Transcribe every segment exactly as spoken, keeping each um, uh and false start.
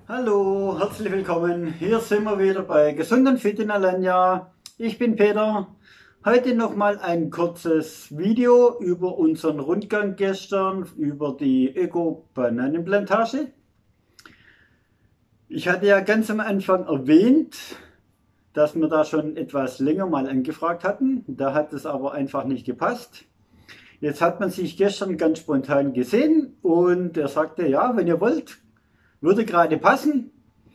Hallo, herzlich willkommen. Hier sind wir wieder bei Gesund und Fit in Alanya. Ich bin Peter. Heute nochmal ein kurzes Video über unseren Rundgang gestern, über die Öko-Bananenplantage. Ich hatte ja ganz am Anfang erwähnt, dass wir da schon etwas länger mal angefragt hatten. Da hat es aber einfach nicht gepasst. Jetzt hat man sich gestern ganz spontan gesehen und er sagte, ja, wenn ihr wollt, würde gerade passen.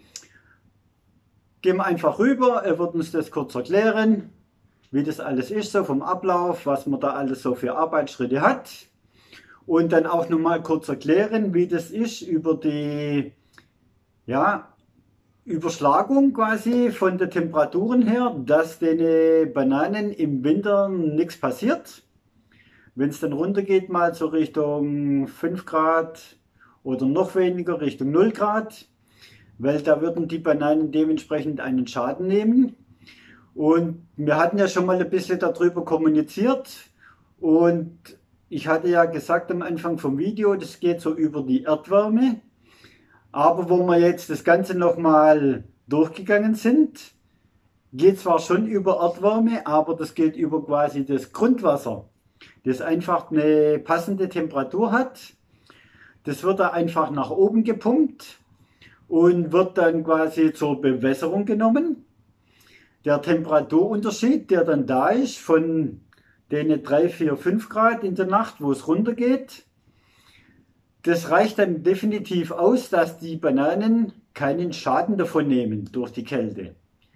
Gehen wir einfach rüber, er wird uns das kurz erklären, wie das alles ist, so vom Ablauf, was man da alles so für Arbeitsschritte hat. Und dann auch nochmal kurz erklären, wie das ist über die ja, Überschlagung quasi von den Temperaturen her, dass den Bananen im Winter nichts passiert. Wenn es dann runtergeht, mal so Richtung fünf Grad oder noch weniger, Richtung null Grad, weil da würden die Bananen dementsprechend einen Schaden nehmen. Und wir hatten ja schon mal ein bisschen darüber kommuniziert und ich hatte ja gesagt am Anfang vom Video, das geht so über die Erdwärme. Aber wo wir jetzt das Ganze nochmal durchgegangen sind, geht zwar schon über Erdwärme, aber das geht über quasi das Grundwasser, das einfach eine passende Temperatur hat. Das wird da einfach nach oben gepumpt und wird dann quasi zur Bewässerung genommen. Der Temperaturunterschied, der dann da ist, von den drei, vier, fünf Grad in der Nacht, wo es runtergeht, das reicht dann definitiv aus, dass die Bananen keinen Schaden davon nehmen durch die Kälte.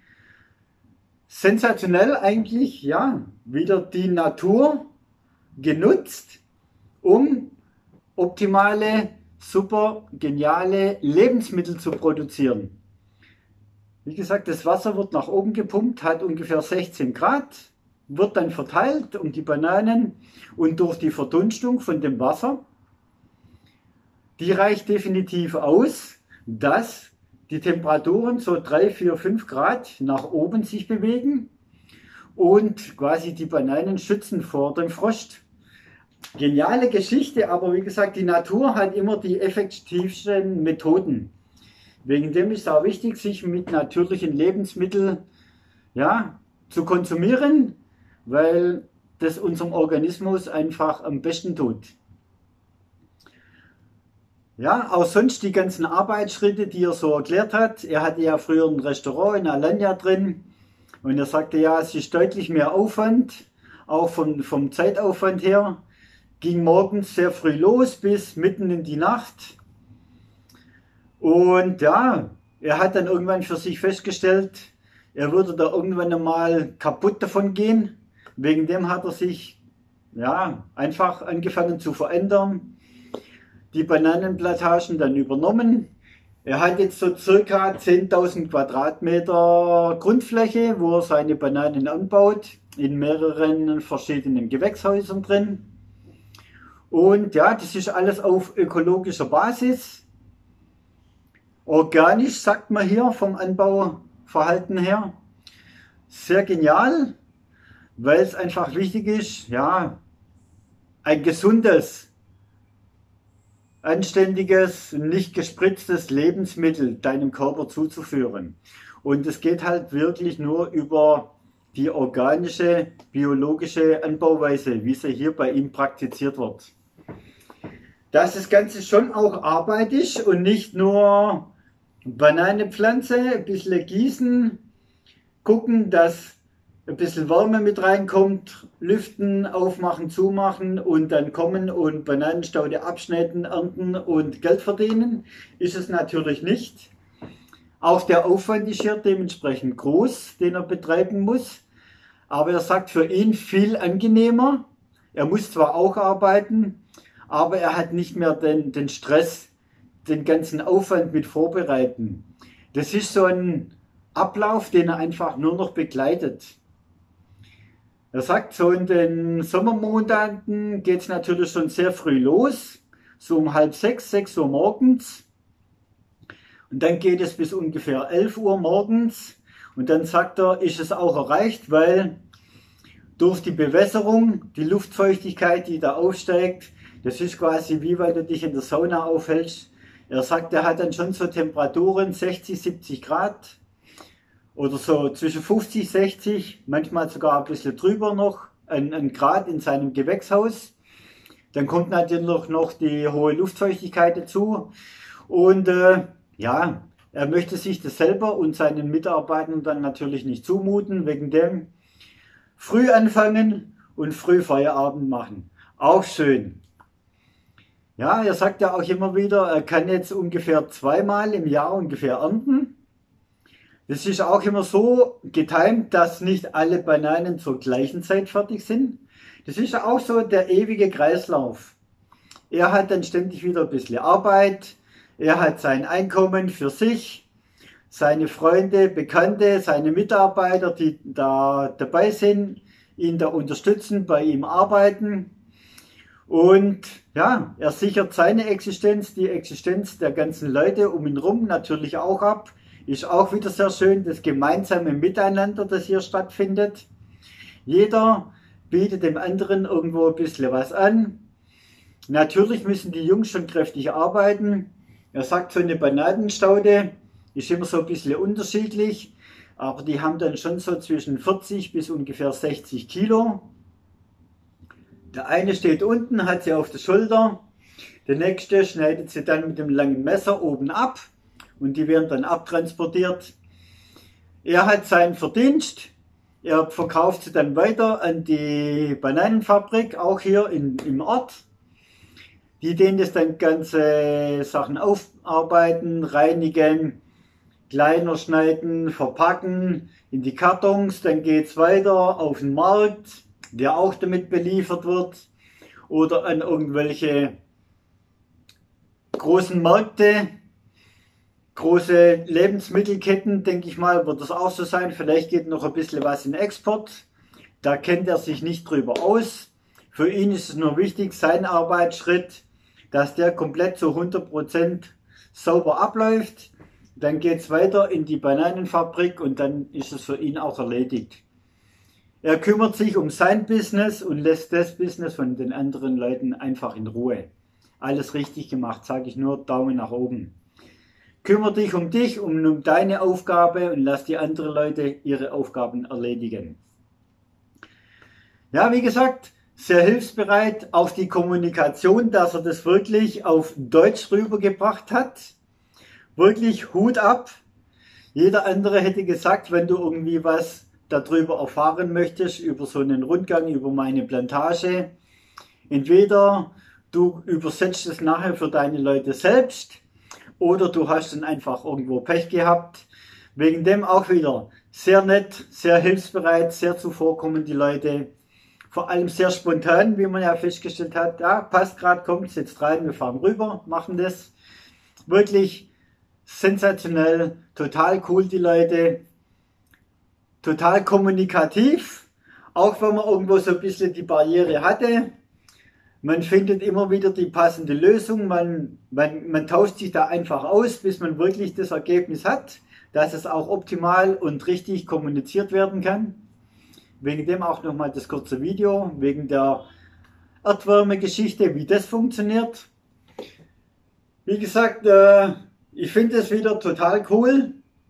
Sensationell eigentlich, ja, wieder die Natur genutzt, um optimale, super geniale Lebensmittel zu produzieren. Wie gesagt, das Wasser wird nach oben gepumpt, hat ungefähr sechzehn Grad, wird dann verteilt um die Bananen und durch die Verdunstung von dem Wasser, die reicht definitiv aus, dass die Temperaturen so drei, vier, fünf Grad nach oben sich bewegen und quasi die Bananen schützen vor dem Frost. Geniale Geschichte, aber wie gesagt, die Natur hat immer die effektivsten Methoden. Wegen dem ist es auch wichtig, sich mit natürlichen Lebensmitteln ja, zu konsumieren, weil das unserem Organismus einfach am besten tut. Ja, auch sonst die ganzen Arbeitsschritte, die er so erklärt hat. Er hatte ja früher ein Restaurant in Alanya drin und er sagte ja, es ist deutlich mehr Aufwand, auch vom, vom Zeitaufwand her. Ging morgens sehr früh los bis mitten in die Nacht. Und ja, er hat dann irgendwann für sich festgestellt, er würde da irgendwann einmal kaputt davon gehen. Wegen dem hat er sich ja, einfach angefangen zu verändern, die Bananenplantagen dann übernommen. Er hat jetzt so circa zehntausend Quadratmeter Grundfläche, wo er seine Bananen anbaut, in mehreren verschiedenen Gewächshäusern drin. Und ja, das ist alles auf ökologischer Basis. Organisch, sagt man hier vom Anbauverhalten her. Sehr genial, weil es einfach wichtig ist, ja, ein gesundes, anständiges, nicht gespritztes Lebensmittel deinem Körper zuzuführen. Und es geht halt wirklich nur über die organische, biologische Anbauweise, wie sie hier bei ihm praktiziert wird. Dass das Ganze schon auch Arbeit ist und nicht nur Bananenpflanze, ein bisschen gießen, gucken, dass ein bisschen Wärme mit reinkommt, lüften, aufmachen, zumachen und dann kommen und Bananenstaude abschneiden, ernten und Geld verdienen, ist es natürlich nicht. Auch der Aufwand ist hier dementsprechend groß, den er betreiben muss. Aber er sagt, für ihn viel angenehmer. Er muss zwar auch arbeiten, aber er hat nicht mehr den, den Stress, den ganzen Aufwand mit Vorbereiten. Das ist so ein Ablauf, den er einfach nur noch begleitet. Er sagt, so in den Sommermonaten geht es natürlich schon sehr früh los, so um halb sechs, sechs Uhr morgens. Und dann geht es bis ungefähr elf Uhr morgens. Und dann sagt er, ist es auch erreicht, weil durch die Bewässerung, die Luftfeuchtigkeit, die da aufsteigt, das ist quasi wie wenn du dich in der Sauna aufhältst, Er sagt, er hat dann schon so Temperaturen sechzig, siebzig Grad oder so zwischen fünfzig, sechzig, manchmal sogar ein bisschen drüber noch, ein, ein Grad in seinem Gewächshaus. Dann kommt natürlich noch die hohe Luftfeuchtigkeit dazu und äh, ja, er möchte sich das selber und seinen Mitarbeitern dann natürlich nicht zumuten, wegen dem früh anfangen und früh Feierabend machen. Auch schön. Ja, er sagt ja auch immer wieder, er kann jetzt ungefähr zweimal im Jahr ungefähr ernten. Das ist auch immer so getimt, dass nicht alle Bananen zur gleichen Zeit fertig sind. Das ist auch so der ewige Kreislauf. Er hat dann ständig wieder ein bisschen Arbeit, er hat sein Einkommen für sich, seine Freunde, Bekannte, seine Mitarbeiter, die da dabei sind, ihn da unterstützen, bei ihm arbeiten. Und ja, er sichert seine Existenz, die Existenz der ganzen Leute um ihn herum natürlich auch ab. Ist auch wieder sehr schön, das gemeinsame Miteinander, das hier stattfindet. Jeder bietet dem anderen irgendwo ein bisschen was an. Natürlich müssen die Jungs schon kräftig arbeiten. Er sagt, so eine Bananenstaude ist immer so ein bisschen unterschiedlich, aber die haben dann schon so zwischen vierzig bis ungefähr sechzig Kilo. Der eine steht unten, hat sie auf der Schulter, der nächste schneidet sie dann mit dem langen Messer oben ab und die werden dann abtransportiert. Er hat seinen Verdienst, er verkauft sie dann weiter an die Bananenfabrik, auch hier in, im Ort. Die denen das dann ganze Sachen aufarbeiten, reinigen, kleiner schneiden, verpacken in die Kartons, dann geht es weiter auf den Markt, der auch damit beliefert wird, oder an irgendwelche großen Märkte, große Lebensmittelketten, denke ich mal, wird das auch so sein. Vielleicht geht noch ein bisschen was in Export. Da kennt er sich nicht drüber aus. Für ihn ist es nur wichtig, sein Arbeitsschritt, dass der komplett zu hundert Prozent sauber abläuft. Dann geht es weiter in die Bananenfabrik und dann ist es für ihn auch erledigt. Er kümmert sich um sein Business und lässt das Business von den anderen Leuten einfach in Ruhe. Alles richtig gemacht, sage ich nur, Daumen nach oben. Kümmere dich um dich, um, um deine Aufgabe und lass die anderen Leute ihre Aufgaben erledigen. Ja, wie gesagt, sehr hilfsbereit, auch die Kommunikation, dass er das wirklich auf Deutsch rübergebracht hat. Wirklich Hut ab. Jeder andere hätte gesagt, wenn du irgendwie was darüber erfahren möchtest, über so einen Rundgang, über meine Plantage, entweder du übersetzt es nachher für deine Leute selbst oder du hast dann einfach irgendwo Pech gehabt. Wegen dem auch wieder sehr nett, sehr hilfsbereit, sehr zuvorkommend die Leute. Vor allem sehr spontan, wie man ja festgestellt hat. Ja, passt gerade, kommt jetzt rein, wir fahren rüber, machen das. Wirklich sensationell, total cool die Leute. Total kommunikativ, auch wenn man irgendwo so ein bisschen die Barriere hatte. Man findet immer wieder die passende Lösung, man, man, man tauscht sich da einfach aus, bis man wirklich das Ergebnis hat, dass es auch optimal und richtig kommuniziert werden kann. Wegen dem auch nochmal das kurze Video, wegen der Erdwärme-Geschichte, wie das funktioniert. Wie gesagt, äh, ich finde es wieder total cool.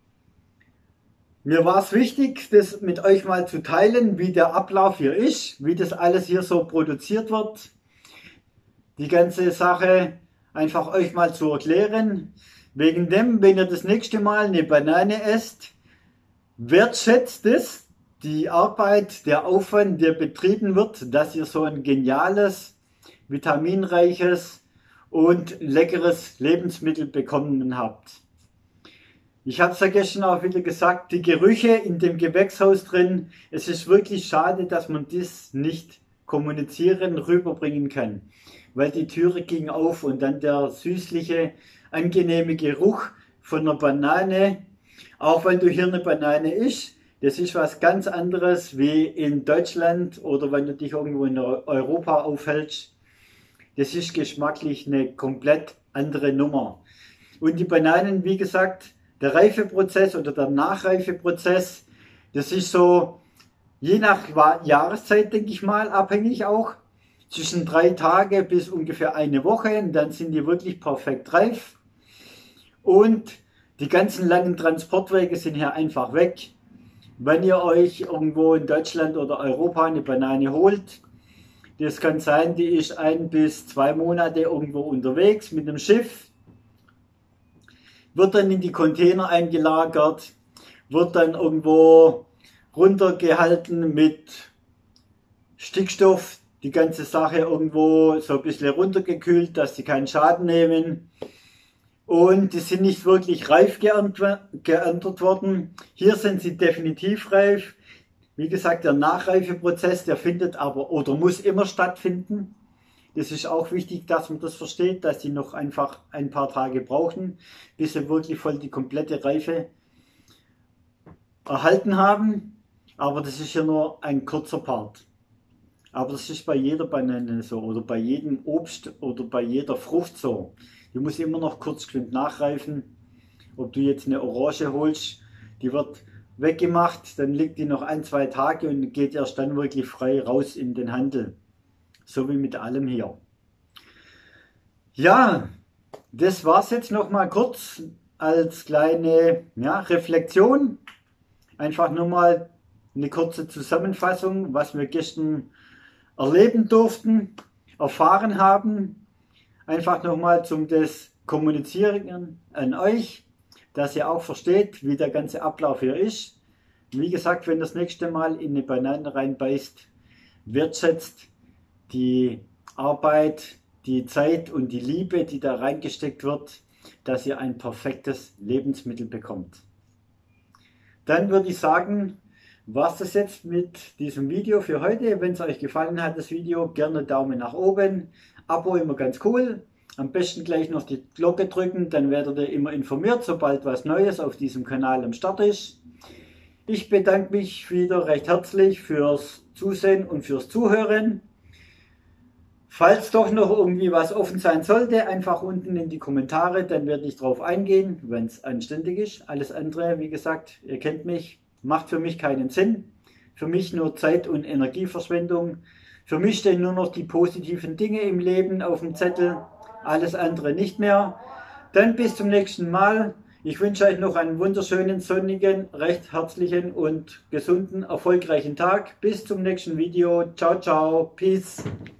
Mir war es wichtig, das mit euch mal zu teilen, wie der Ablauf hier ist, wie das alles hier so produziert wird. Die ganze Sache einfach euch mal zu erklären. Wegen dem, wenn ihr das nächste Mal eine Banane esst, wertschätzt es, die Arbeit, der Aufwand, der betrieben wird, dass ihr so ein geniales, vitaminreiches und leckeres Lebensmittel bekommen habt. Ich habe es ja gestern auch wieder gesagt, die Gerüche in dem Gewächshaus drin, es ist wirklich schade, dass man das nicht kommunizieren, rüberbringen kann. Weil die Türe ging auf und dann der süßliche, angenehme Geruch von einer Banane, auch wenn du hier eine Banane isst, das ist was ganz anderes wie in Deutschland oder wenn du dich irgendwo in Europa aufhältst. Das ist geschmacklich eine komplett andere Nummer. Und die Bananen, wie gesagt, der Reifeprozess oder der Nachreifeprozess, das ist so, je nach Jahreszeit, denke ich mal, abhängig auch, zwischen drei Tage bis ungefähr eine Woche, und dann sind die wirklich perfekt reif. und die ganzen langen Transportwege sind hier einfach weg. Wenn ihr euch irgendwo in Deutschland oder Europa eine Banane holt, das kann sein, die ist ein bis zwei Monate irgendwo unterwegs mit dem Schiff, wird dann in die Container eingelagert, wird dann irgendwo runtergehalten mit Stickstoff, die ganze Sache irgendwo so ein bisschen runtergekühlt, dass sie keinen Schaden nehmen. Und die sind nicht wirklich reif geerntet worden. Hier sind sie definitiv reif. Wie gesagt, der Nachreifeprozess, der findet aber oder muss immer stattfinden. Das ist auch wichtig, dass man das versteht, dass die noch einfach ein paar Tage brauchen, bis sie wirklich voll die komplette Reife erhalten haben. Aber das ist ja nur ein kurzer Part. Aber das ist bei jeder Banane so oder bei jedem Obst oder bei jeder Frucht so. Die muss immer noch kurz nachreifen. Ob du jetzt eine Orange holst, die wird weggemacht, dann liegt die noch ein, zwei Tage und geht erst dann wirklich frei raus in den Handel. So wie mit allem hier. Ja, das war es jetzt noch mal kurz als kleine ja, Reflexion. Einfach nur mal eine kurze Zusammenfassung, was wir gestern erleben durften, erfahren haben. Einfach nochmal zum das Kommunizieren an euch, dass ihr auch versteht, wie der ganze Ablauf hier ist. Wie gesagt, wenn ihr das nächste Mal in eine Banane reinbeißt, wertschätzt die Arbeit, die Zeit und die Liebe, die da reingesteckt wird, dass ihr ein perfektes Lebensmittel bekommt. Dann würde ich sagen, war es das jetzt mit diesem Video für heute. Wenn es euch gefallen hat, das Video, gerne Daumen nach oben. Abo immer ganz cool. Am besten gleich noch die Glocke drücken, dann werdet ihr immer informiert, sobald was Neues auf diesem Kanal am Start ist. Ich bedanke mich wieder recht herzlich fürs Zusehen und fürs Zuhören. Falls doch noch irgendwie was offen sein sollte, einfach unten in die Kommentare, dann werde ich drauf eingehen, wenn es anständig ist. Alles andere, wie gesagt, ihr kennt mich, macht für mich keinen Sinn. Für mich nur Zeit- und Energieverschwendung. Für mich stehen nur noch die positiven Dinge im Leben auf dem Zettel, alles andere nicht mehr. Dann bis zum nächsten Mal. Ich wünsche euch noch einen wunderschönen, sonnigen, recht herzlichen und gesunden, erfolgreichen Tag. Bis zum nächsten Video. Ciao, ciao. Peace.